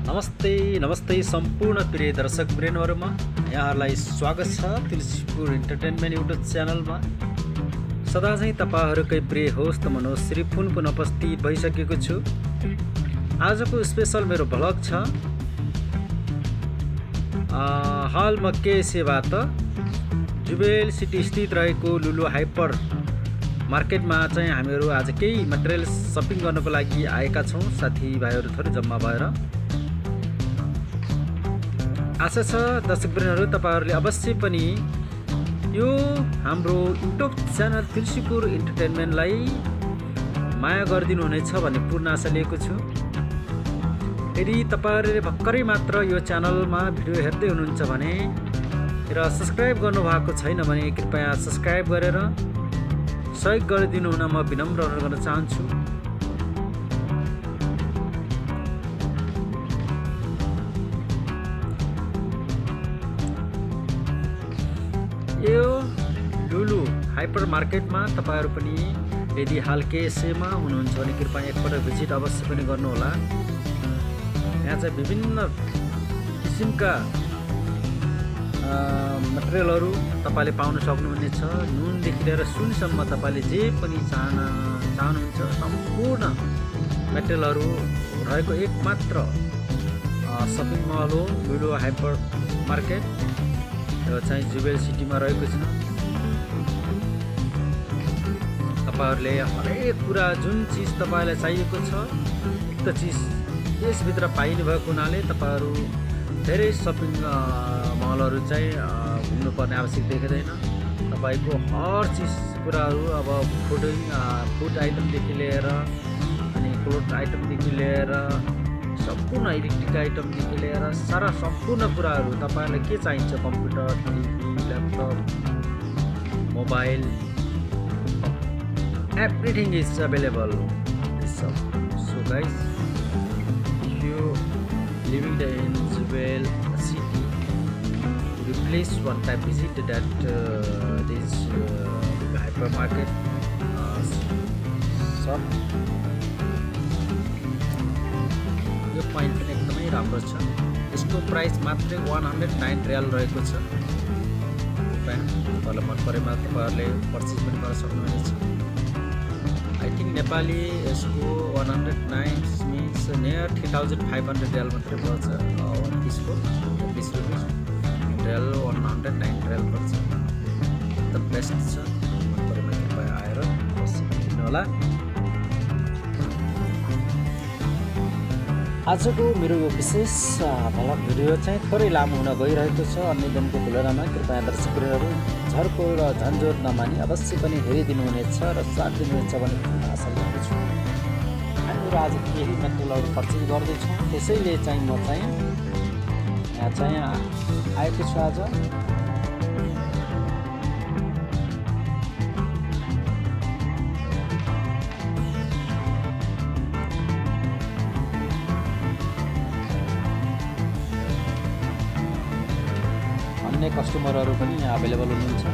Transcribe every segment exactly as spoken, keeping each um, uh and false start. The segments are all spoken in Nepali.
नमस्ते नमस्ते सम्पूर्ण प्रिय दर्शक वृन्दहरुमा यहाँहरुलाई स्वागत छ तुलसीपुर इन्टरटेनमेन्ट युट्युब च्यानलमा। सदा चाहिँ तपाईहरुकै प्रिय होस्ट मनोज श्री पुन पुन उपस्थित भइसकेको छु। आजको स्पेशल मेरो भ्लग छ। हाल म केएसएबाट जुबेल सिटी स्थित रहेको लुलु हाइपर मार्केटमा चाहिँ हामीहरू आज केही मटेरियल सपिङ गर्नको लागि आएका छौं। साथीभाइहरू थोरै जम्मा भएर आशा छ दर्शकवृन्दहरु तपाईहरुले अवश्य पनि यो हाम्रो युट्युब च्यानल तुलसीपुर इन्टरटेनमेन्टलाई माया गरिदिनु हुनेछ भन्ने पूर्ण आशा लिएको छु। यदि तपाईहरुले भर्खरै मात्र यो च्यानलमा भिडियो हेर्दै हुनुहुन्छ भने र सब्स्क्राइब गर्नु भएको छैन भने कृपया सब्स्क्राइब गरेर सहयोग गरिदिनु हुन म विनम्र अनुरोध गर्न चाहन्छु। यो लुलु हाइपर मार्केटमा तपाईहरु पनि यदि हाल केएसएमा हुनुहुन्छ भने कृपया एकपटक भिजिट अवश्य पनि गर्नुहोला। यहाँ चाहिँ विभिन्न किसिमका मटेरियलहरु तपाईले पाउन सक्नुहुनेछ। नुनदेखि लिएर सुनसम्म तपाईले जे पनि चाहन चाहनुहुन्छ सम्पूर्ण मटेरियलहरु रहेको एकमात्र सपिङ मल हो लुलु हाइपर मार्केट। यो चाहिँ जुबेल सिटीमा रहेको छ। तपाईहरुले हरेक कुरा जुन चीज तपाईलाई चाहिएको छ एक त चीज यसभित्र पाइने भएको हुनाले तपाईहरु धेरै सपिङ मलहरु चाहिँ घुम्नुपर्ने आवश्यक देखिँदैन। तपाईको हर चीज कुराहरु अब फुडिङ फुड आइटमदेखि लिएर अनि क्लोथ आइटमदेखि लिएर सम्पूर्ण इलेक्ट्रिक आइटमदेखि लिएर सारा सम्पूर्ण कुराहरु तपाईलाई के चाहिन्छ computer TV laptop mobile everything is available this so guys if you living the in Jubail city you please one time visit that uh, this uh, hypermarket uh, shop. यो पॉइंट पनि एकदमै राम्रो छ। यसको प्राइस मात्र एक सय नौ रियल रहेको छ। तपाईलाई मन परेमा तपाईहरुले पर्चेज पनि गर्न सक्नुहुनेछ। आई थिंक नेपाली यसको एक सय नौ मीन्स नियर तीन हजार पाँच सय रियल मात्र पर्छ। वन पीसको बीस रुपैयाँ रियल एक सय नौ रियल पर्छ। द बेस्ट छ। मन परेमा कृपया आएर अवश्य किन्नु होला। आजको मेरो यो विशेष भ्लग भिडियो चाहिँ थोरै लामो हुन गइरहेको छ। अन्य दिनको तुलनामा कृपया दर्शकवृन्दहरु झर्को र झन्झट नमानी अवश्य पनि हेरिदिनु हुनेछ र साथ दिनुहुनेछ भन्ने आशा लिएको छु। हामीहरू आज केही मटेरियलहरु पर्चेज गर्दैछौँ। त्यसैले चाहिँ म चाहिँ यहाँ चाहिँ आएको छु आज। अन्य कस्टमरहरु पनि यहाँ अवेलेबल हुनुहुन्छ।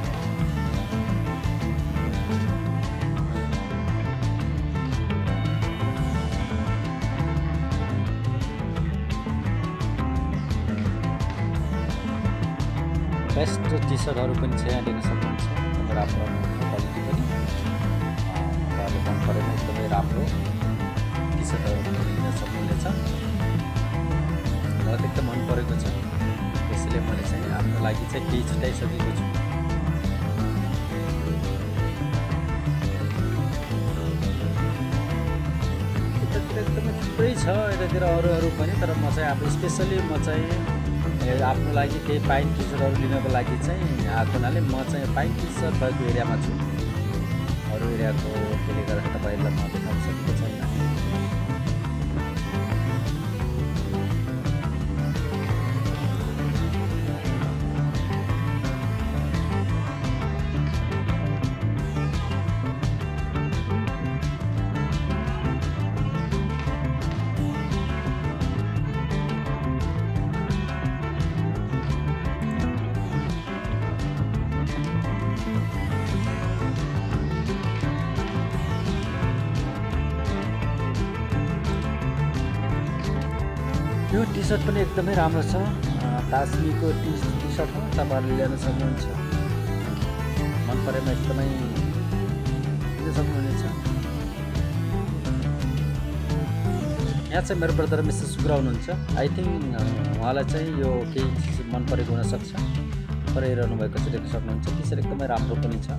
बेस्ट टी सर्टहरु पनि छ यहाँ देख्न सक्नुहुन्छ। एकदमै राम्रो क्वालिटी पनि तपाईले मन परेमा एकदमै राम्रो टी सर्टहरु पनि लिन सक्नुहुनेछ। मलाई एकदम मन परेको छ। त्यसैले मैले चाहिँ आफ्नो लागि चाहिँ केही छुटाइसकेको छु। यतातिर एकदमै थुप्रै छ यतातिर अरू अरू पनि, तर म चाहिँ अब स्पेसली म चाहिँ आफ्नो लागि केही पाइन टी सर्टहरु लिनको लागि चाहिँ आएको हुनाले म चाहिँ पाइन टी सर्ट भएको एरियामा छु। अरू एरियाको त्यसले गर्दा तपाईलाई म देखाउन सकेको छैन। यो टी सर्ट पनि एकदमै राम्रो छ। तास्मीको टी टी सर्ट हो, तपाईँहरूले लिन सक्नुहुन्छ। मन परेमा एकदमै लिन सक्नुहुनेछ। यहाँ चाहिँ मेरो ब्रदर मिसेस सुक्रा हुनुहुन्छ। आई थिङ्क उहाँलाई चाहिँ यो केही चिज मन परेको हुनसक्छ। पराइरहनु भएको चाहिँ देख्न सक्नुहुन्छ। टी सर्ट एकदमै राम्रो पनि छ।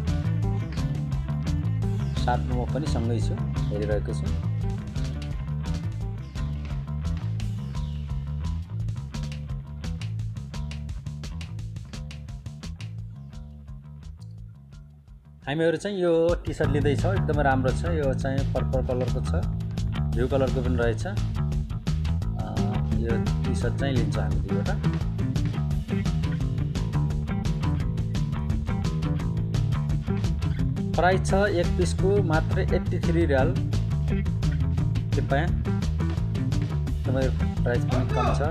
साथमा म पनि सँगै छु, हेरिरहेको छु। हामीहरू चाहिँ यो टी सर्ट लिँदैछौँ। एकदमै राम्रो छ। यो चाहिँ पर्पल कलरको छ, ब्लू कलरको पनि रहेछ। यो टी सर्ट चाहिँ लिन्छौँ हामी दुईवटा। प्राइस छ एक पिसको मात्र एट्टी थ्री रियाल। कृपया एकदमै प्राइस पनि कम छ।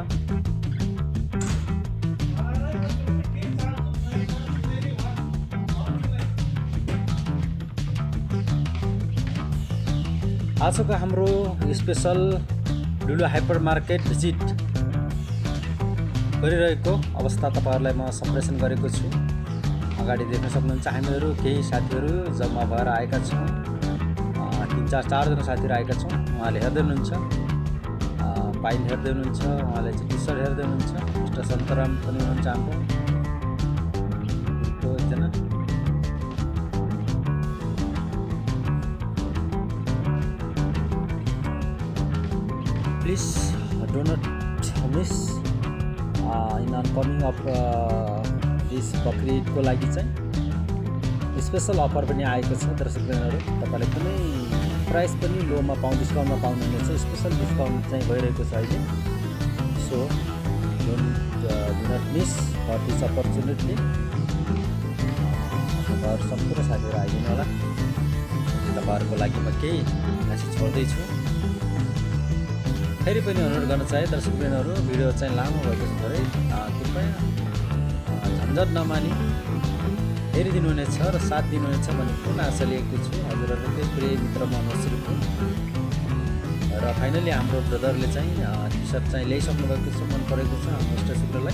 आजको हाम्रो special Lulu hypermarket visit गरिरहेको अवस्था तपाईँहरूलाई म सम्प्रेषण गरेको छु। अगाडि देख्न सक्नुहुन्छ हामीहरू केही साथीहरू जम्मा भएर आएका छौँ। तिन चार चारजना साथीहरू आएका छौँ। उहाँले हेर्दै हुनुहुन्छ, पाइन हेर्दै हुनुहुन्छ, उहाँले चाहिँ टी सर्ट हेर्दै हुनुहुन्छ। मिस्टर सन्तराम पनि हुनुहुन्छ हाम्रो एकजना। Please do not miss in upcoming of this बकरी ईदको लागि चाहिँ स्पेसल अफर पनि आएको छ। दर्शकहरू तपाईँले कुनै प्राइस पनि लोमा पाउँ डिस्काउन्टमा पाउनुहुनेछ। स्पेसल डिस्काउन्ट चाहिँ भइरहेको छ अहिले। So don't do not miss for this opportunity. तपाईँहरू सम्पूर्ण साथीहरू आइदिनु होला। तपाईँहरूको लागि म केही मेसेज छोड्दैछु। फेरि पनि अनुरोध गर्न चाहे दर्शकहरू, भिडियो चाहिँ लामो भएको छ धेरै। कृपया झन्झट नमानी हेरिदिनुहुनेछ र साथ दिनुहुनेछ भन्ने पूर्ण आशा लिएको छु। हजुरहरूकै प्रिय मित्र मनोज श्रीको। र फाइनली हाम्रो ब्रदरले चाहिँ टी सर्ट चाहिँ ल्याइसक्नु भएको छ, मन परेको छ हाम्रो मिस्टर शुक्रलाई।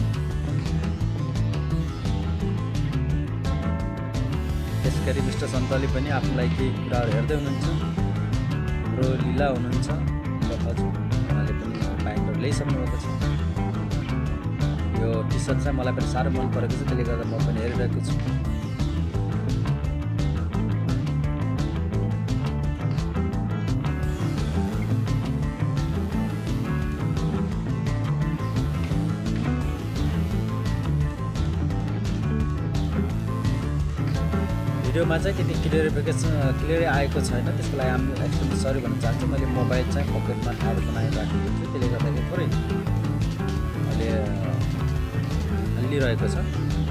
त्यस गरी मिस्टर सन्तले पनि आफूलाई केही कुराहरू हेर्दै हुनुहुन्छ। हाम्रो लीला हुनुहुन्छ हजुर, उहाँले पनि प्यान्टहरू ल्याइसक्नु भएको छ। यो टी सर्ट चाहिँ मलाई पनि साह्रो मन परेको छ, त्यसले गर्दा म पनि हेरिरहेको छु। भिडियोमा चाहिँ त्यति क्लियरिफिकेसन क्लियरै आएको छैन, त्यसको लागि हामी एक्चुअली सरी भन्न चाहन्छु। मैले मोबाइल चाहिँ पकेटमा ठाडो बनाइराखेको छु, त्यसले गर्दाखेरि थोरै अहिले हल्लिरहेको छ।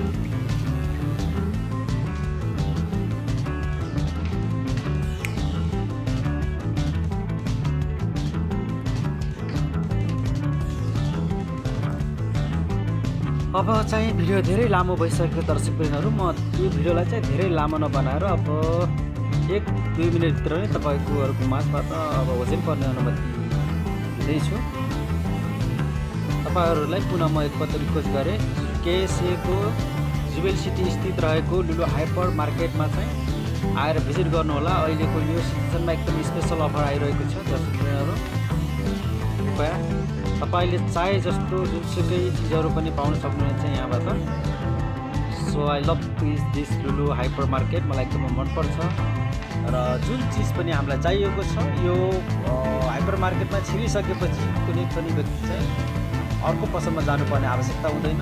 अब चाहिँ भिडियो धेरै लामो भइसकेको दर्शकवृन्दहरू, म यो भिडियोलाई चाहिँ धेरै लामो नबनाएर अब एक दुई मिनटभित्र नै तपाईँकोहरूको माझबाट अब ओजेल पर्ने अनुमति दिँदैछु। तपाईँहरूलाई पुनः म एकपल्ट रिक्वेस्ट गरेँ, केएसएको जुबेल सिटी स्थित रहेको लुलु हाइपर मार्केटमा चाहिँ आएर भिजिट गर्नुहोला। अहिलेको यो सिजनमा एकदम स्पेसल अफर आइरहेको छ दर्शकवृन्दहरू। कृपया तपाईँले चाहे जस्तो जुनसुकै चिजहरू पनि पाउन सक्नुहुनेछ यहाँबाट। So I love this this Lulu hypermarket, मलाई एकदमै मनपर्छ। र जुन चिज पनि हामीलाई चाहिएको छ यो हाइपर मार्केटमा छिरिसकेपछि कुनै पनि व्यक्ति चाहिँ अर्को पसलमा जानुपर्ने आवश्यकता हुँदैन।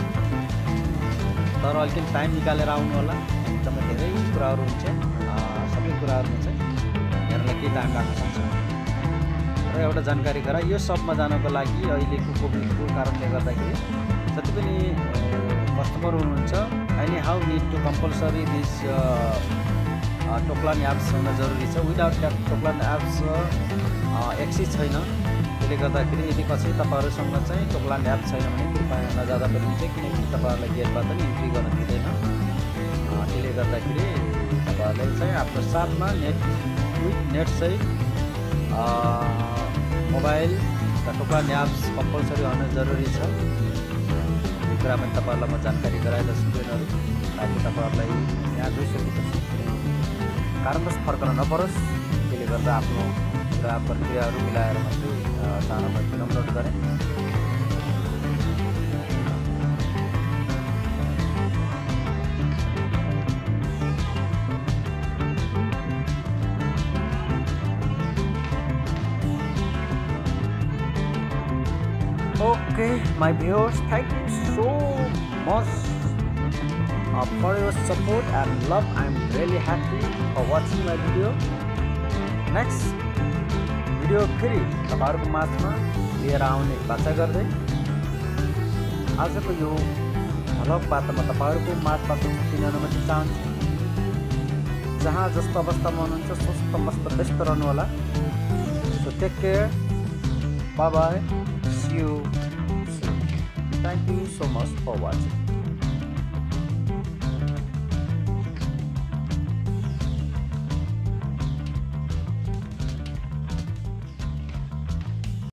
तर अलिकति टाइम निकालेर आउनु होला। एकदमै धेरै कुराहरू हुन्छ, सबै कुराहरूमा चाहिँ हेर्नलाई केही टाइम लाग्न सक्छ। र एउटा जानकारी गरा, यो सपमा जानको लागि अहिलेको कोभिडको कारणले गर्दाखेरि जति पनि कस्टमर हुनुहुन्छ anyhow need to compulsory this Tawakkalna apps हुन जरुरी छ। Without that Tawakkalna apps access छैन। त्यसले गर्दाखेरि यदि कसै तपाईँहरूसँग चाहिँ टोक्लान एप छैन भने कृपया नजाँदा पनि हुन्छ, किनकि तपाईँहरूलाई गेटबाट पनि इन्ट्री गर्न दिँदैन। त्यसले गर्दाखेरि तपाईँहरूले चाहिँ आफ्नो साथमा नेट विथ नेट सहित मोबाइल र टोक्रा न्याप्स कम्पलसरी हुन जरुरी छ। यो कुरा पनि तपाईँहरूलाई म जानकारी गराएका स्टुडेन्टहरू, ताकि तपाईँहरूलाई यहाँ गइसकेपछि कुनै कारणवश फर्कन नपरोस्। त्यसले गर्दा आफ्नो कुरा प्रक्रियाहरू मिलाएर मात्रै चाहना फिल्म लोड गरेँ। Okay, my viewers, thank you so much uh, for your support and love. I'm really happy for watching my video. Next video फेरि तपाईहरुको माझमा लिएर आउने बाचा गर्दै आजको यो भ्लग बाटोमा तपाईहरुको माझबाट छुट्टिन अनुमति चाहन्छु। जहाँ जस्तो अवस्थामा हुनुहुन्छ स्वस्थ मस्त व्यस्त रहनु होला। So take care. Bye bye. See you soon. Thank you so much for watching.